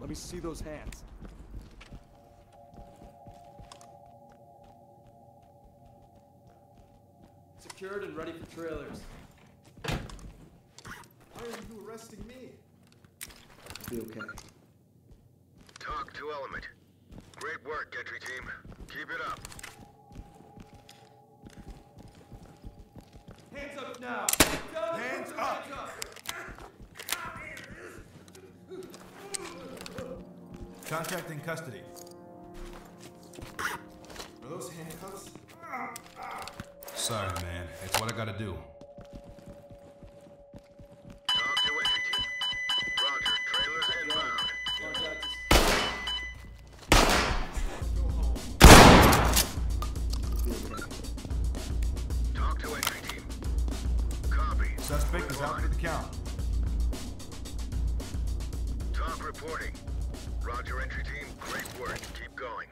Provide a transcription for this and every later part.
Let me see those hands. Secured and ready for trailers. Why are you arresting me? Be okay. Talk to Element. Great work, entry team. Keep it up. Hands up now! Hands up! Contract in custody. Are those handcuffs? Sorry, man. It's what I gotta do. Talk to entry team. Roger, trailers inbound. Contact is... Go home. Be okay. Talk to entry team. Copy. Suspect is out for the count. Talk reporting. Roger, entry team. Great work. Keep going.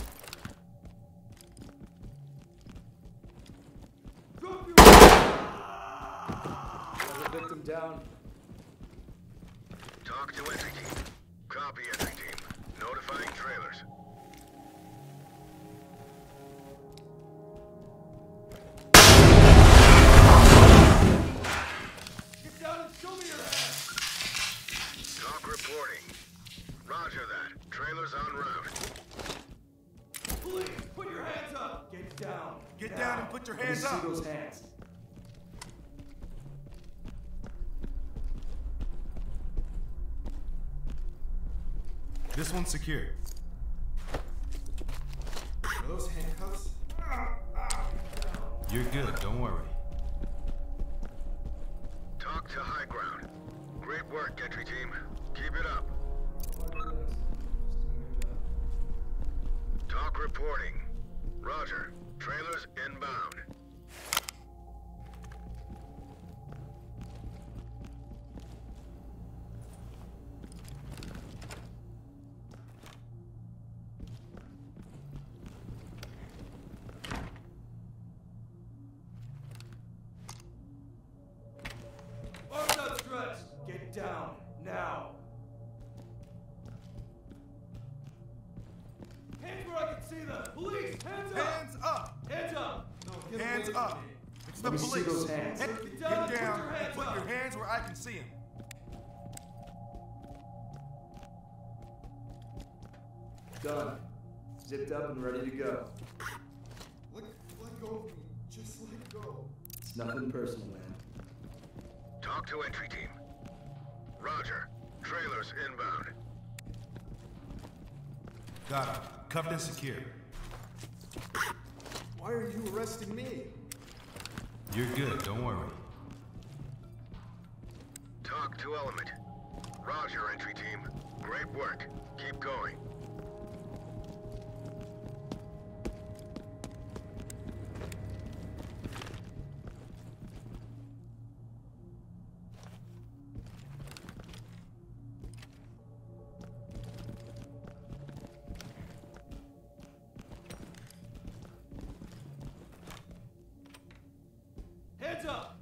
Drop your... Got the victim down. Talk to entry team. Copy, entry team. Notifying trailers. Get down and show me your hands! Talk reporting. Roger that. Trailers en route. Police, put your hands up! Get down! Get down and put your Let me hands see up. those hands. This one's secure. Are those handcuffs? You're good, don't worry. Talk to high ground. Great work, entry team. Keep it up. Talk reporting. Roger. Trailers inbound. Arms outstretched! Get down, now! Hands where I can see them! Police, hands up! Hands up! Hands up! No, get Hands away from up! me. It's the Let me see police. those hands. Get Get down, down and and put your hands put up. your hands where I can see them. Done. Zipped up and ready to go. Let go of me. Just let go. It's nothing personal, man. Talk to entry team. Roger. Trailers inbound. Got him. Cuffed and secure. Why are you arresting me? You're good, don't worry. Talk to Element. Roger, entry team. Great work. Keep going. Hands up!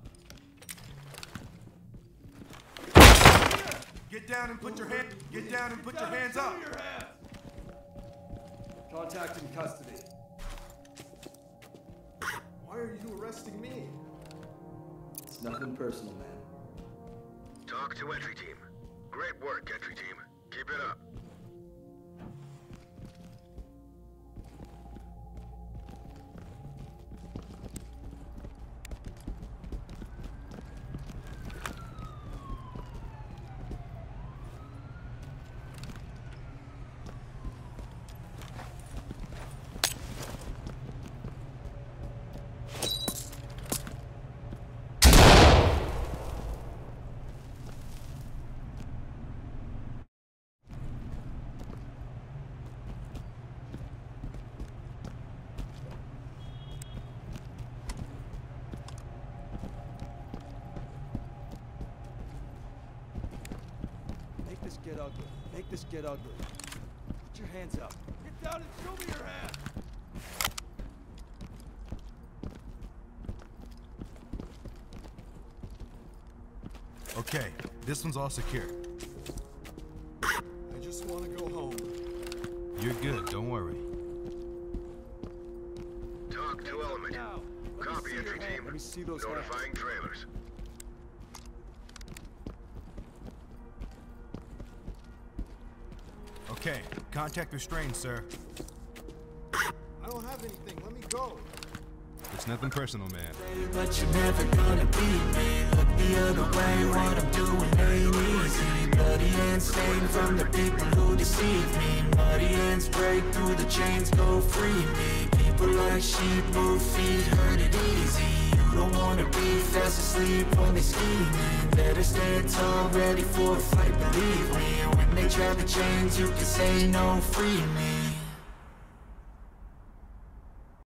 Get down and put your hand. Get down and put your Down and hands show up. me your hands! Contact in custody. Why are you arresting me? It's nothing personal, man. Talk to entry team. Great work, entry team. Keep it up. Make this get ugly. Make this get ugly. Put your hands up. Get down and show me your hands! Okay, this one's all secure. I just just want to go home. You're good, don't worry. Talk to Element. Now, let me Copy, see your entry hand. team. Let me see those hands. Notifying trailers. Okay, contact restrained, sir. I don't have anything. Let me go. It's nothing personal, man. But you're never gonna beat me. Look the other way, what I'm doing ain't easy. Bloody hands stained from the people who deceive me. Muddy hands break through the chains, go free me. People like sheep move feet, hurt it easy. You don't wanna be fast asleep when they scheming. Better stand tall, ready for a fight, believe me. And when they try to change, you can say no, free me.